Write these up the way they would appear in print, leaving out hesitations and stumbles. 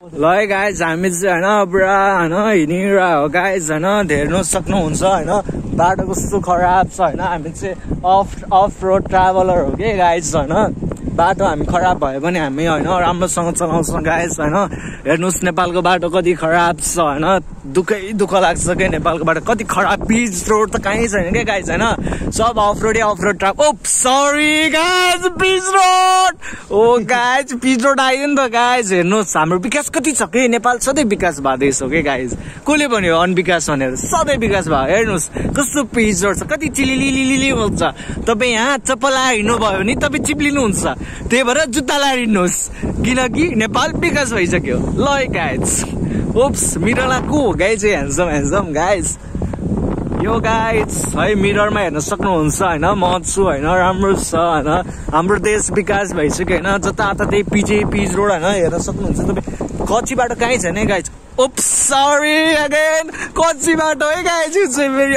ल है गाइज हामी चाहिँ होइन पुरा होइन हिँडिरहेको हो गाइज होइन हेर्नु सक्नुहुन्छ होइन बाटो कस्तो खराब छ होइन हामी चाहिँ अफ रोड ट्राभलर हो कि गाइज होइन बाटो हामी खराब भयो भने हामी होइन राम्रोसँग चलाउँछौँ गाइज होइन हेर्नुहोस् नेपालको बाटो कति खराब छ होइन दुःख लाग्छ क्या नेपालको बाटो कति खराब पिच रोड त कहीँ छैन क्या गाइज होइन सब अफ रोड ट्राभल ओ सरी गाइज पिच रोड ओ गाइज पिच रोड आयो नि त गाइज हेर्नुहोस् हाम्रो विकास कति छ कि नेपाल सधैँ विकास भएको देश हो कि गाइज कसले भन्यो अनविकास भनेर सधैँ विकास भयो हेर्नुहोस् कस्तो पिच रोड छ कति चिलिलिलिली हुन्छ तपाईँ यहाँ चप्पल लाएर हिँड्नुभयो भने तपाईँ चिप्लिनुहुन्छ त्यही भएर जुत्ता लाएर हिँड्नुहोस् किनकि नेपाल विकास भइसक्यो ल गाइज ओप्स मिररला को हो गाइज ह्यान्डसम गाइज यो गाइज है मिररमा हेर्न सक्नुहुन्छ होइन म छु होइन राम्रो छ होइन हाम्रो देश विकास भइसक्यो होइन जताततै पिच रोड होइन हेर्न सक्नुहुन्छ तपाईँ कच्ची बाटो कहीँ छैन गाइज ओप्स सरी अगेन कच्ची बाटो है गाइज यो चाहिँ फेरि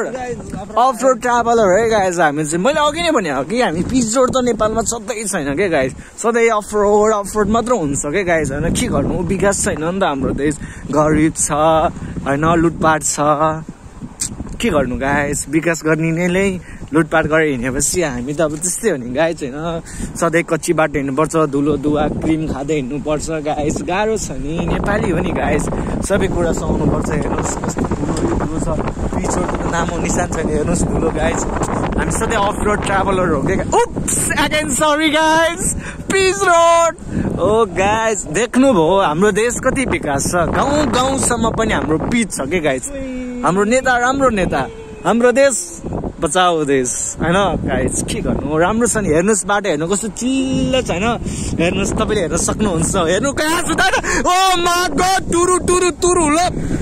अफ रोड ट्राभलर है गाइज हामी चाहिँ मैले अघि नै भने हो कि हामी पिच रोड त नेपालमा सधैँ छैन क्या गाइज सधैँ अफ रोड मात्र हुन्छ क्या गाइज होइन के गर्नु विकास छैन नि त हाम्रो देश गरिब छ होइन लुटपाट छ के गर्नु गाइज विकास गर्नेले लुटपाट गरेर हिँडेपछि हामी त अब त्यस्तै हो नि गाइज होइन सधैँ कच्ची बाटो हिँड्नुपर्छ धुलो धुवा क्रिम खाँदै हिँड्नुपर्छ गाइज गाह्रो छ नि नेपाली हो नि गाइज सबै कुरा सुहाउनुपर्छ हेर्नुहोस् कस्तो धुलो छ पिचोको त नाम हो निशान छैन हेर्नुहोस् धुलो गाइज हामी सधैँ अफ रोड ट्राभलर हो क्या oops again sorry guys pitch road ओ गाइज देख्नुभयो हाम्रो देश कति विकास छ गाउँसम्म पनि हाम्रो पिच छ के गाइज हाम्रो नेता राम्रो नेता हाम्रो देश बचाओ देश होइन गाइज के गर्नु राम्रो छ नि हेर्नुहोस् बाटो हेर्नु कस्तो चिल्लो छ होइन हेर्नुहोस् तपाईँले हेर्न सक्नुहुन्छ हेर्नु कहाँ छ ओ मा गॉड टुरु ल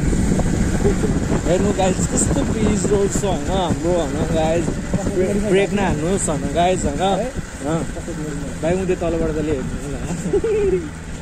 हेर्नु गाइज कस्तो पिच रोड छ होइन हाम्रो होइन गाइज ब्रेक नहाल्नुहोस् होइन गाइज होइन भाइ उँधो तलबाट त हेर्नु